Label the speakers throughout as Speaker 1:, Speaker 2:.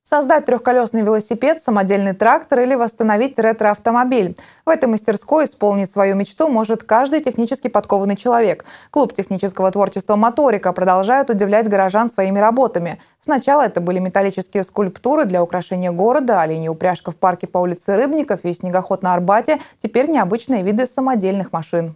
Speaker 1: Создать трехколесный велосипед, самодельный трактор или восстановить ретро-автомобиль. В этой мастерской исполнить свою мечту может каждый технически подкованный человек. Клуб технического творчества «Моторика» продолжает удивлять горожан своими работами. Сначала это были металлические скульптуры для украшения города, оленья упряжка в парке по улице Рыбников и снегоход на Арбате. Теперь необычные виды самодельных машин.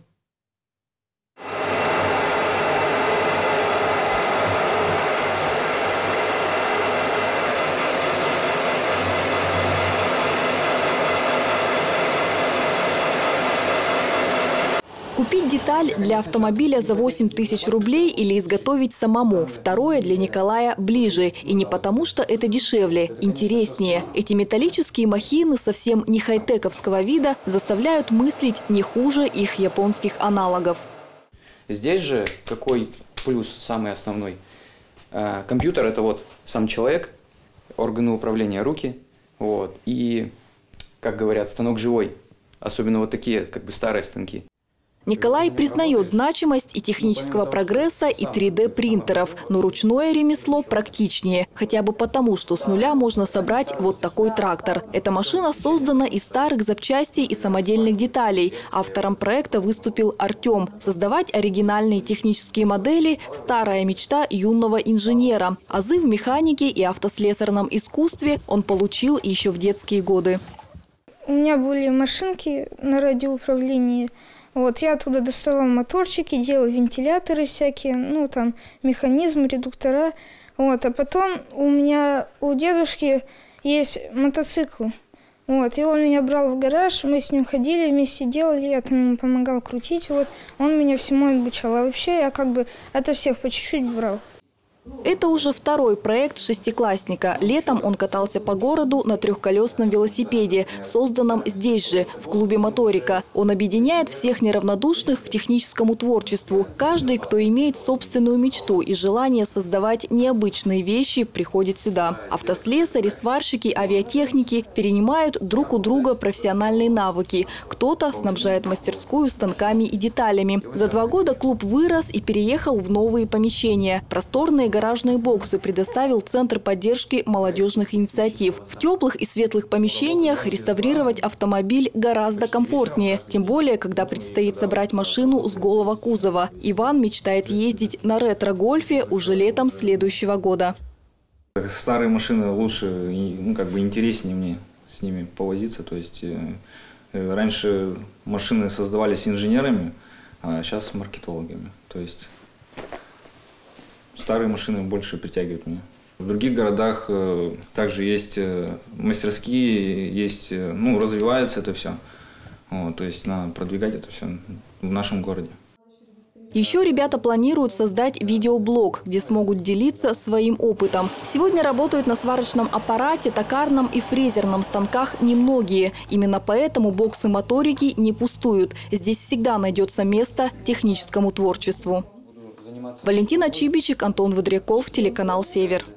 Speaker 2: Купить деталь для автомобиля за 8 тысяч рублей или изготовить самому. Второе для Николая ближе. И не потому, что это дешевле, интереснее. Эти металлические махины совсем не хай-тековского вида заставляют мыслить не хуже их японских аналогов.
Speaker 3: Здесь же какой плюс самый основной? Компьютер – это вот сам человек, органы управления – руки. Вот, и, как говорят, станок живой. Особенно вот такие как бы старые станки.
Speaker 2: Николай признает значимость и технического прогресса, и 3D-принтеров, но ручное ремесло практичнее. Хотя бы потому, что с нуля можно собрать вот такой трактор. Эта машина создана из старых запчастей и самодельных деталей. Автором проекта выступил Артем. Создавать оригинальные технические модели – старая мечта юного инженера. Азы в механике и автослесарном искусстве он получил еще в детские годы.
Speaker 4: У меня были машинки на радиоуправлении. Вот, я оттуда доставал моторчики, делал вентиляторы всякие, ну там механизмы, редуктора. Вот, а потом у дедушки есть мотоцикл. Вот, и он меня брал в гараж, мы с ним ходили, вместе делали, я там ему помогал крутить. Вот, он меня всему обучал. А вообще я как бы ото всех по чуть-чуть брал.
Speaker 2: Это уже второй проект шестиклассника. Летом он катался по городу на трехколесном велосипеде, созданном здесь же, в клубе «Моторика». Он объединяет всех неравнодушных к техническому творчеству. Каждый, кто имеет собственную мечту и желание создавать необычные вещи, приходит сюда. Автослесари, сварщики, авиатехники перенимают друг у друга профессиональные навыки. Кто-то снабжает мастерскую станками и деталями. За 2 года клуб вырос и переехал в новые помещения. Просторные гаражные боксы предоставил Центр поддержки молодежных инициатив. В теплых и светлых помещениях реставрировать автомобиль гораздо комфортнее. Тем более, когда предстоит собрать машину с голого кузова. Иван мечтает ездить на ретро-гольфе уже летом следующего года.
Speaker 5: Старые машины лучше, ну, как бы интереснее мне с ними повозиться. То есть раньше машины создавались инженерами, а сейчас маркетологами. То есть старые машины больше притягивают меня. В других городах также есть мастерские, есть, ну, развивается это все. Вот, то есть надо продвигать это все в нашем городе.
Speaker 2: Еще ребята планируют создать видеоблог, где смогут делиться своим опытом. Сегодня работают на сварочном аппарате, токарном и фрезерном станках немногие. Именно поэтому боксы «Моторики» не пустуют. Здесь всегда найдется место техническому творчеству. Валентина Чибичек, Антон Выдряков, телеканал «Север».